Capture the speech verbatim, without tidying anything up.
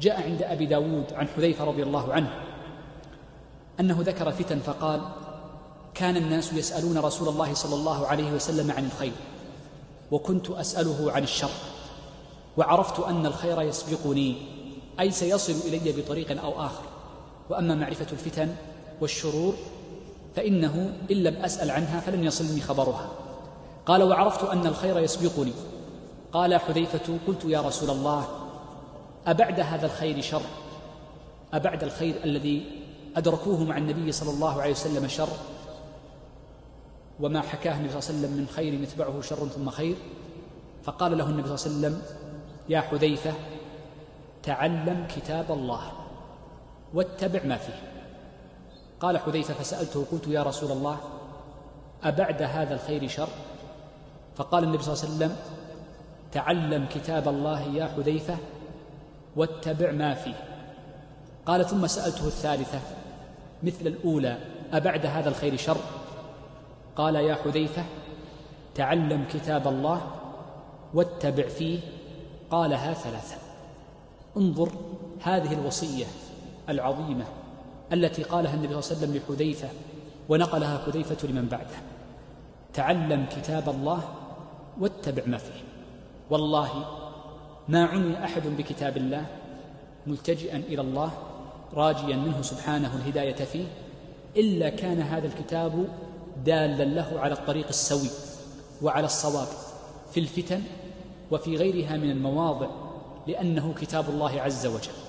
جاء عند أبي داود عن حذيفة رضي الله عنه أنه ذكر فتن فقال: كان الناس يسألون رسول الله صلى الله عليه وسلم عن الخير، وكنت أسأله عن الشر، وعرفت أن الخير يسبقني، أي سيصل إلي بطريق أو آخر، وأما معرفة الفتن والشرور فإنه إن لم أسأل عنها فلن يصلني خبرها. قال: وعرفت أن الخير يسبقني. قال حذيفة: قلت يا رسول الله، أبعد هذا الخير شر؟ أبعد الخير الذي أدركوه مع النبي صلى الله عليه وسلم شر، وما حكاه النبي صلى الله عليه وسلم من خير يتبعه شر ثم خير؟ فقال له النبي صلى الله عليه وسلم: يا حذيفة، تعلم كتاب الله واتبع ما فيه. قال حذيفة: فسألته قلت يا رسول الله، أبعد هذا الخير شر؟ فقال النبي صلى الله عليه وسلم: تعلم كتاب الله يا حذيفة واتبع ما فيه. قال: ثم سألته الثالثة مثل الأولى: أبعد هذا الخير شر؟ قال: يا حذيفة، تعلم كتاب الله واتبع فيه. قالها ثلاثة. انظر هذه الوصية العظيمة التي قالها النبي صلى الله عليه وسلم لحذيفة ونقلها حذيفة لمن بعده: تعلم كتاب الله واتبع ما فيه. والله ما عني أحد بكتاب الله ملتجئا إلى الله راجيا منه سبحانه الهداية فيه إلا كان هذا الكتاب دالا له على الطريق السوي وعلى الصواب في الفتن وفي غيرها من المواضع، لأنه كتاب الله عز وجل.